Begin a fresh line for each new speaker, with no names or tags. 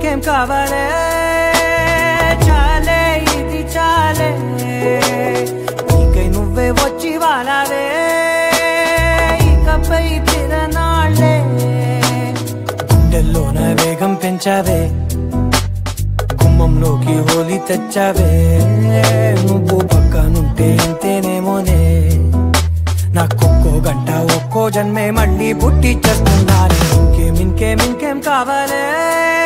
ఇంకేం కావాలే చాలే ఇది చాలే నీకై నువ్వే వచ్చి వాలావే ఇకపై తిరనాళ్ళే గుండెల్లోన వేగం పెంచావే గుమ్మంలోకి హోలీ తెచ్చావే నువ్వు పక్కనుంటే ఇంతేనేమోనే నాకొక్కో గంట ఒక్కో జన్మే మళ్ళీ పుట్టి చేస్తున్నానే ఇంకేం కావాలే